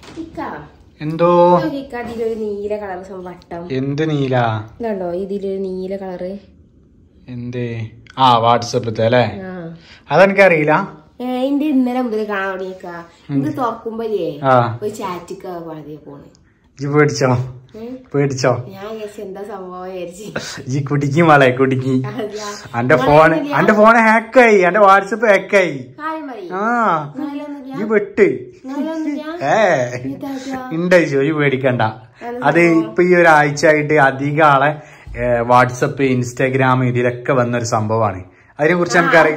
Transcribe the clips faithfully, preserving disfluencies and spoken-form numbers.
എന്തോ ഇതിലൊരു നീല കളർ വട്ടം. എന്ത് നീല? ഇതുണ്ടോ ഇതിലൊരു നീല കളറ്? എന്തേ? ആ വാട്സപ്പിലത്തെ അല്ലേ? അതെനിക്കറിയില്ല. എന്റെ ഇന്നലെ മുതൽ കാണാൻ തുടങ്ങിയേക്കാ. ഇത് തുറക്കുമ്പോ ഒരു ചാറ്റിക്ക വളരെ പോണ്. ഇജ്ജ് പേടിച്ചോ? പേടിച്ചോ? ഞാൻ എന്താ സംഭവം ഈ കുടിക്കും വളെ കുടിക്കി. എന്റെ ഫോണ് എന്റെ ഫോണ് ഹാക്കായി. എന്റെ വാട്സപ്പ് ഹാക്കായി. ആ ഈ വെട്ട് ഏ ഉണ്ടോ ഈ പേടിക്കണ്ട. അത് ഇപ്പൊ ഈ ഒരാഴ്ച ആയിട്ട് അധികം ആളെ വാട്സപ്പ് ഇൻസ്റ്റാഗ്രാം ഇതിലൊക്കെ വന്നൊരു സംഭവമാണ്. അതിനെ കുറിച്ച് എനിക്കറിയാം.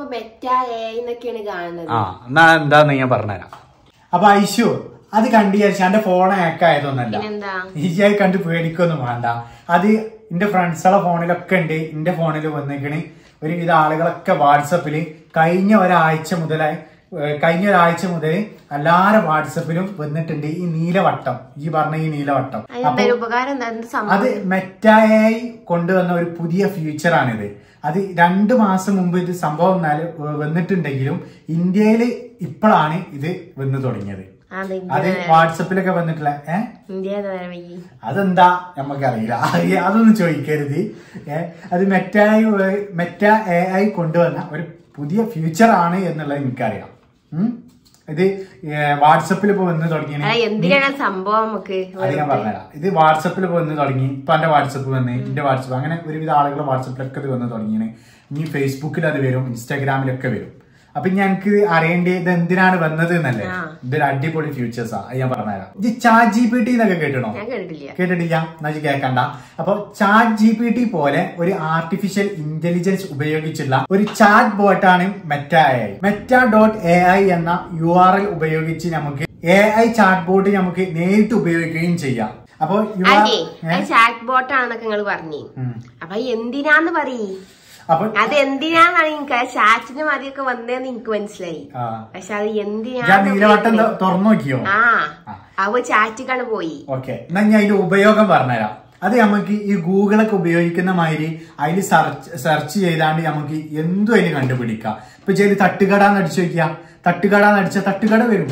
ആ എന്നാ എന്താന്ന് ഞാൻ പറഞ്ഞുതരാം. അപ്പൊ ഐശു അത് കണ്ടു വിചാരിച്ചു എന്റെ ഫോൺ ഹാക്ക് ആയതൊന്നല്ല. ഈസിയായി കണ്ട് പേടിക്കൊന്നും വേണ്ട. അത് എന്റെ ഫ്രണ്ട്സുകളെ ഫോണിലൊക്കെ ഉണ്ട്. എന്റെ ഫോണിൽ വന്നിക്കണ് ഒരുവിധ ആളുകളൊക്കെ വാട്സപ്പില് കഴിഞ്ഞ ഒരാഴ്ച മുതലായി കഴിഞ്ഞ ഒരാഴ്ച മുതൽ എല്ലാരും വാട്സപ്പിലും വന്നിട്ടുണ്ട് ഈ നീലവട്ടം. ഈ പറഞ്ഞ ഈ നീലവട്ടം അത് മെറ്റായി കൊണ്ടുവന്ന ഒരു പുതിയ ഫീച്ചറാണിത്. അത് രണ്ടു മാസം മുമ്പ് ഇത് സംഭവം വന്നിട്ടുണ്ടെങ്കിലും ഇന്ത്യയിൽ ഇപ്പോഴാണ് ഇത് വന്നു തുടങ്ങിയത്. അത് വാട്സപ്പിലൊക്കെ വന്നിട്ടുള്ള ഏഹ് അതെന്താ നമുക്കറിയില്ല. അതൊന്നും ചോദിക്കരുത്. ഏഹ് അത് മെറ്റായി മെറ്റ എ ഐ കൊണ്ടുവന്ന ഒരു പുതിയ ഫ്യൂച്ചർ ആണ് എന്നുള്ളത് എനിക്കറിയാം. ഇത് വാട്സപ്പിൽ ഇപ്പൊ വന്ന് തുടങ്ങി. സംഭവം അത് ഞാൻ പറഞ്ഞുതരാം. ഇത് വാട്സപ്പിൽ വന്ന് തുടങ്ങി. ഇപ്പൊ എന്റെ വാട്സപ്പ് വന്ന് എന്റെ വാട്സപ്പ് അങ്ങനെ ഒരുവിധ ആളുകൾ വാട്സപ്പിലൊക്കെ ഇത് വന്ന് തുടങ്ങിയാണ്. ഇനി ഫേസ്ബുക്കിൽ അത് വരും, ഇൻസ്റ്റാഗ്രാമിലൊക്കെ വരും. അപ്പൊ ഞങ്ങൾക്ക് അറിയേണ്ടത് ഇത് എന്തിനാണ് വന്നത് എന്നല്ലേ. ഇതൊരു അടിപൊളി ഫ്യൂച്ചേഴ്സാ. ഞാൻ പറഞ്ഞുതരാം. ഇത് ചാറ്റ് ജി പി ടി എന്നൊക്കെ കേട്ടണോ? കേട്ടിട്ടില്ല എന്നാ കേൾക്കണ്ട. അപ്പൊ ചാറ്റ് ജി പി ടി പോലെ ഒരു ആർട്ടിഫിഷ്യൽ ഇന്റലിജൻസ് ഉപയോഗിച്ചുള്ള ഒരു ചാറ്റ് ബോട്ടാണ് Meta A I. Meta dot A I എന്ന യു ആർ എൽ ഉപയോഗിച്ച് നമുക്ക് എ ഐ ചാറ്റ് ബോട്ട് നമുക്ക് നേരിട്ട് ഉപയോഗിക്കുകയും ചെയ്യാം. അപ്പൊ ചാറ്റ് ബോട്ടാണെന്നൊക്കെ നിങ്ങൾ പറഞ്ഞു. അപ്പൊ എന്തിനാന്ന് പറയ്. അത് എന്തിനാന്നാണ് എനിക്ക് ചാറ്റിന് മതിയൊക്കെ വന്നേന്ന് എനിക്ക് മനസ്സിലായി. പക്ഷെ അത് എന്തിനാണ് തുറന്നു നോക്കിയോ? ആ അവ ചാറ്റിക്കാണ് പോയി. ഓക്കെ എന്നാ ഞാൻ അതിന്റെ ഉപയോഗം പറഞ്ഞുതരാം. അത് നമുക്ക് ഈ ഗൂഗിളൊക്കെ ഉപയോഗിക്കുന്ന മാതിരി അതിൽ സെർച്ച് സെർച്ച് ചെയ്താണ്ട് നമുക്ക് എന്തും അതിന് കണ്ടുപിടിക്കാം. ഇപ്പൊ ചെയ്ത് തട്ടുകടാന്ന് അടിച്ചു നോക്കിയാ തട്ടുകടാന്ന് അടിച്ച തട്ടുകട വരും.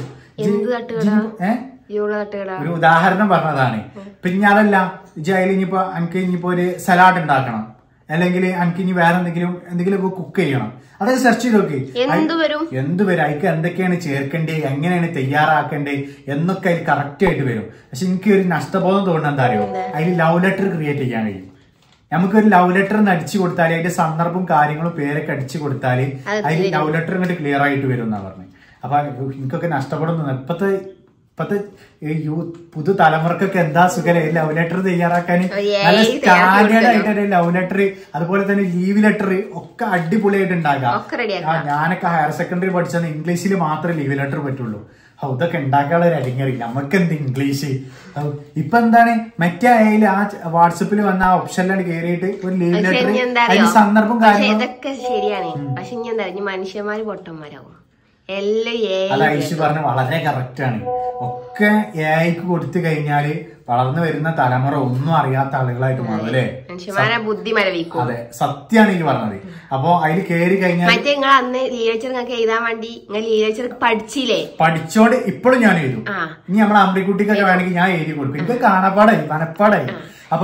ഒരു ഉദാഹരണം പറഞ്ഞതാണ്. പിന്നെ അതല്ല അതിൽ ഇനിയിപ്പോ എനിക്ക് ഇനിയിപ്പോ ഒരു സലാഡ് ഉണ്ടാക്കണം, അല്ലെങ്കിൽ എനിക്ക് ഇനി വേറെ എന്തെങ്കിലും എന്തെങ്കിലും കുക്ക് ചെയ്യണം, അതൊക്കെ സെർച്ച് ചെയ്ത് നോക്കി എന്ത് വരും. അതിക്ക് എന്തൊക്കെയാണ് ചേർക്കേണ്ടത്, എങ്ങനെയാണ് തയ്യാറാക്കേണ്ടത് എന്നൊക്കെ അതിൽ കറക്റ്റ് ആയിട്ട് വരും. പക്ഷെ എനിക്ക് ഒരു നഷ്ടബോധം തോന്നുന്നത് എന്താ അറിയോ, അതിൽ ലവ് ലെറ്റർ ക്രിയേറ്റ് ചെയ്യാൻ കഴിയും. നമുക്കൊരു ലവ് ലെറ്റർ അടിച്ചു കൊടുത്താൽ അതിന്റെ സന്ദർഭം കാര്യങ്ങളും പേരൊക്കെ അടിച്ചു കൊടുത്താൽ അതിൽ ലവ് ലെറ്റർ ഇങ്ങോട്ട് ക്ലിയർ ആയിട്ട് വരും എന്നാ പറഞ്ഞു. അപ്പൊ എനിക്കൊക്കെ നഷ്ടപ്പെടുന്നു. ഇപ്പത്തെ ഇപ്പത്തെ യൂത്ത് പുതു തലമുറക്കൊക്കെ എന്താ സുഖല്ലേ ലവ് ലെറ്റർ തയ്യാറാക്കാൻ. നല്ല സ്റ്റാൻഡേർഡ് ആയിട്ട് ലവ് ലെറ്റർ, അതുപോലെ തന്നെ ലീവ് ലെറ്റർ ഒക്കെ അടിപൊളിയായിട്ട് ഉണ്ടാക്കാം. ഞാനൊക്കെ ഹയർ സെക്കൻഡറി പഠിച്ചത് ഇംഗ്ലീഷിൽ മാത്രമേ ലീവ് ലെറ്റർ പറ്റുള്ളൂ. ഇതൊക്കെ ഉണ്ടാക്കാനുള്ള ഒരു അടിങ്ങറി. നമുക്ക് എന്ത് ഇംഗ്ലീഷ്. ഇപ്പൊ എന്താണ് മറ്റേ ആയാലും ആ വാട്സപ്പിൽ വന്ന ആ ഓപ്ഷനിലാണ് കയറിയിട്ട് ഒരു ലീവ് ലെറ്റർ അതിന് സന്ദർഭം കാര്യങ്ങളും ഇതൊക്കെ ശരിയാണ്. പക്ഷെ ഇനി എന്താ മനുഷ്യന്മാര് പൊട്ടന്മാരാവും. അല്ല ഐശു പറഞ്ഞ വളരെ കറക്റ്റ് ആണ്. ഒക്കെ എ ഐക്ക് കൊടുത്തു കഴിഞ്ഞാല് വളർന്നു വരുന്ന തലമുറ ഒന്നും അറിയാത്ത ആളുകളായിട്ട് മാറും അല്ലേ. അതെ സത്യാണ് ഈ പറഞ്ഞത്. അപ്പൊ അതിൽ കയറി കഴിഞ്ഞാൽ പഠിച്ചില്ലേ പഠിച്ചോണ്ട് ഇപ്പോഴും ഞാൻ എഴുതും. ഇനി നമ്മളെ അമ്പിക്കുട്ടിക്കൊക്കെ വേണമെങ്കിൽ ഞാൻ എഴുതി കൊടുക്കും. എനിക്ക് കാണാപ്പാടായി മനപ്പാടായി. അപ്പൊ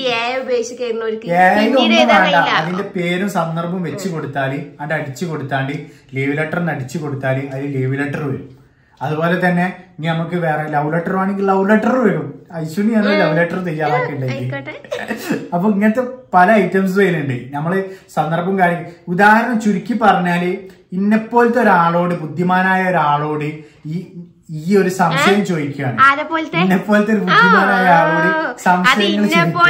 അതിന്റെ പേരും സന്ദർഭവും വെച്ച് കൊടുത്താല് അതിന്റെ അടിച്ചു കൊടുത്താണ്ട് ലീവ് ലെറ്ററിന് അടിച്ചു കൊടുത്താല് അതിൽ ലീവ് ലെറ്റർ വരും. അതുപോലെ തന്നെ ഇനി നമുക്ക് വേറെ ലവ് ലെറ്റർ ആണെങ്കിൽ ലവ് ലെറ്റർ വരും. ഐശ്വര്യ ലവ് ലെറ്റർ തയ്യാറാക്കിയിട്ടുണ്ടെങ്കിൽ അപ്പൊ ഇങ്ങനത്തെ പല ഐറ്റംസ് വരുന്നുണ്ട്. നമ്മള് സന്ദർഭം കാര്യം ഉദാഹരണം ചുരുക്കി പറഞ്ഞാല് ഇന്നെപ്പോലത്തെ ഒരാളോട് ബുദ്ധിമാനായ ഒരാളോട് ഈ ഈ ഒരു സംശയം ചോദിക്കുകയാണ്. ഇന്നെപ്പോലത്തെ ഒരു ബുദ്ധിമാനായ ആളോട് സംശയങ്ങൾ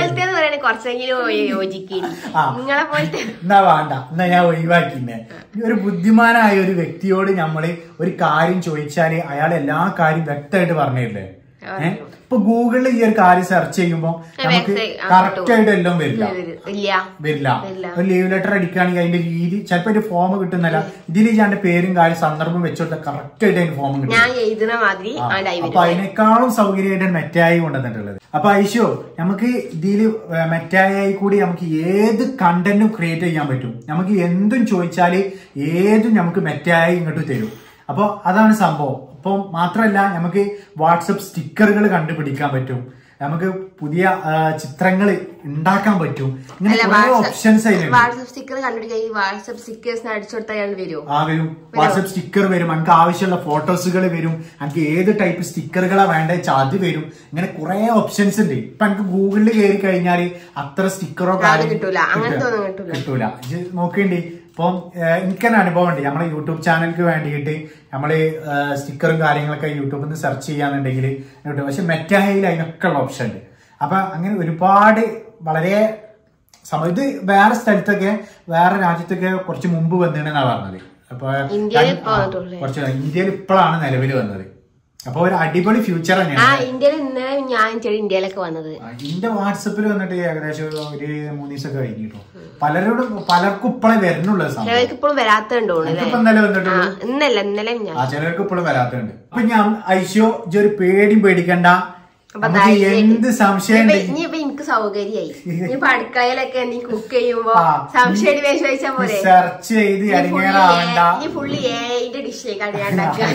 എന്നാ വേണ്ട എന്നാ ഞാൻ ഒഴിവാക്കിന്നെ. ഒരു ബുദ്ധിമാനായ ഒരു വ്യക്തിയോട് നമ്മള് ഒരു കാര്യം ചോദിച്ചാല് അയാൾ എല്ലാ കാര്യം വ്യക്തമായിട്ട് പറഞ്ഞില്ലേ. ഏഹ് ഇപ്പൊ ഗൂഗിളിൽ ഈ ഒരു കാര്യം സെർച്ച് ചെയ്യുമ്പോ നമുക്ക് കറക്റ്റ് ആയിട്ട് എല്ലാം വരില്ല വരില്ല ഒരു ലീവ് ലെറ്റർ അടിക്കുകയാണെങ്കിൽ അതിന്റെ രീതി ചിലപ്പോ അതിന്റെ ഫോം കിട്ടുന്നില്ല. ഇതിൽ ഞാൻ പേരും കാര്യം സന്ദർഭം വെച്ചോട്ടെ കറക്റ്റ് ആയിട്ട് അതിന്റെ ഫോം കിട്ടും. അപ്പൊ അതിനേക്കാളും സൗകര്യമായിട്ടാണ് മെറ്റായി കൊണ്ടുവന്നിട്ടുള്ളത്. അപ്പൊ ഐശോ നമുക്ക് ഇതില് മെറ്റായി കൂടി നമുക്ക് ഏത് കണ്ടന്റും ക്രിയേറ്റ് ചെയ്യാൻ പറ്റും. നമുക്ക് എന്തും ചോദിച്ചാല് ഏതും നമുക്ക് മെറ്റായി ഇങ്ങോട്ട് തരും. അപ്പൊ അതാണ് സംഭവം. അപ്പൊ മാത്രമല്ല നമുക്ക് വാട്സപ്പ് സ്റ്റിക്കറുകൾ കണ്ടുപിടിക്കാൻ പറ്റും, നമുക്ക് പുതിയ ചിത്രങ്ങൾ ഉണ്ടാക്കാൻ പറ്റും. ഇങ്ങനെ ഓപ്ഷൻസ് വാട്സപ്പ് സ്റ്റിക്കർ കണ്ടുപിടിക്കാൻ വാട്സപ്പ് സ്റ്റിക്കേഴ്സ് അടിച്ചു കൊടുത്താൽ വരും. ആ വരും, വാട്സപ്പ് സ്റ്റിക്കർ വരും, നമുക്ക് ആവശ്യമുള്ള ഫോട്ടോസുകൾ വരും, നമുക്ക് ഏത് ടൈപ്പ് സ്റ്റിക്കറുകളാ വേണ്ടത് വെച്ചാൽ അത് വരും. ഇങ്ങനെ കുറെ ഓപ്ഷൻസ് ഉണ്ട്. ഇപ്പൊ നമുക്ക് ഗൂഗിളിൽ കയറി കഴിഞ്ഞാൽ അത്ര സ്റ്റിക്കറോ കാര്യം കിട്ടൂല. നോക്കേണ്ടി ഇപ്പം എനിക്ക് തന്നെ അനുഭവം ഉണ്ട്. നമ്മളെ യൂട്യൂബ് ചാനലിക്ക് വേണ്ടിയിട്ട് നമ്മള് സ്റ്റിക്കറും കാര്യങ്ങളൊക്കെ യൂട്യൂബിൽ നിന്ന് സെർച്ച് ചെയ്യാന്നുണ്ടെങ്കിൽ കിട്ടും. പക്ഷെ മെറ്റായിൽ അതിനൊക്കെ ഉള്ള ഓപ്ഷൻ ഉണ്ട്. അപ്പൊ അങ്ങനെ ഒരുപാട് വളരെ സമയം ഇത് വേറെ സ്ഥലത്തൊക്കെ വേറെ രാജ്യത്തൊക്കെ കുറച്ച് മുമ്പ് വന്നിട്ടുണ്ടെന്നാണ് പറഞ്ഞത്. അപ്പൊ കുറച്ച് ഇന്ത്യയിൽ ഇപ്പോഴാണ് നിലവിൽ വന്നത്. അപ്പൊ ഒരു അടിപൊളി ഫ്യൂച്ചർ തന്നെയാണ്. ഇന്ത്യയിലൊക്കെ വന്നത് ഇന്ത്യ വാട്സപ്പിൽ വന്നിട്ട് ഏകദേശം ഒരു മൂന്ന് ദിവസമൊക്കെ കഴിഞ്ഞിട്ടോ. പലരോടും പലർക്കും ഇപ്പോഴേ വരുന്നുള്ള ചിലർക്ക് ഇപ്പോഴും വരാത്തുണ്ടോ? ഇന്നലെ വന്നിട്ടുള്ളൂ. ആ ചിലർക്ക് ഇപ്പോഴും വരാത്തുണ്ട്. അപ്പൊ ഞാൻ ഐശോ ഒരു പേടിയും പേടിക്കണ്ട, എന്ത് സംശയം എനിക്ക് സൗകര്യമായി. ഇനിയിപ്പൊ അടുക്കളയിലൊക്കെ നീ കുക്ക് ചെയ്യുമ്പോ സംശയം ചോദിച്ചാൽ പോലെ സെർച്ച് ചെയ്ത് നീ ഫുള്ളി ഏന്റെ ഡിഷ് കടിയാണ്ടാക്കുക.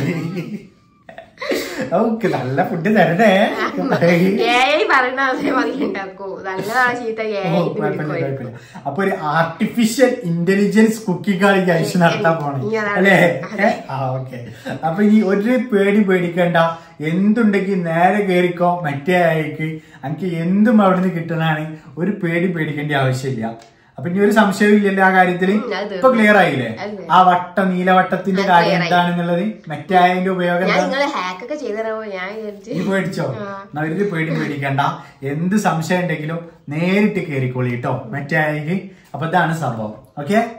ഓക്കെ, നല്ല ഫുഡ് തരണേ. അപ്പൊ ഒരു ആർട്ടിഫിഷ്യൽ ഇന്റലിജൻസ് കുക്കിംഗ് കളി ഐസ് നടത്താൻ പോണേ അല്ലേ? ആ ഓക്കെ. അപ്പൊ ഈ ഒരു പേടി പേടിക്കേണ്ട, എന്തുണ്ടെങ്കിൽ നേരെ കേറിക്കോ മറ്റേ ആയിക്ക്. എനിക്ക് എന്തും അവിടുന്ന് കിട്ടുന്നതാണ്, ഒരു പേടി പേടിക്കേണ്ട ആവശ്യമില്ല. അപ്പൊ ഇനി ഒരു സംശയവും ഇല്ലല്ലോ ആ കാര്യത്തില്. ഇപ്പൊ ക്ലിയർ ആയില്ലേ ആ വട്ട നീലവട്ടത്തിന്റെ കാര്യം എന്താണെന്നുള്ളത്? മെറ്റായതിന്റെ ഉപയോഗം പേടിച്ചോ? അവർക്ക് പേടി പേടിക്കണ്ട, എന്ത് സംശയം ഉണ്ടെങ്കിലും നേരിട്ട് കേറിക്കോളി കേട്ടോ മെറ്റായിക്ക്. അപ്പൊ ഇതാണ് സംഭവം. ഓക്കെ.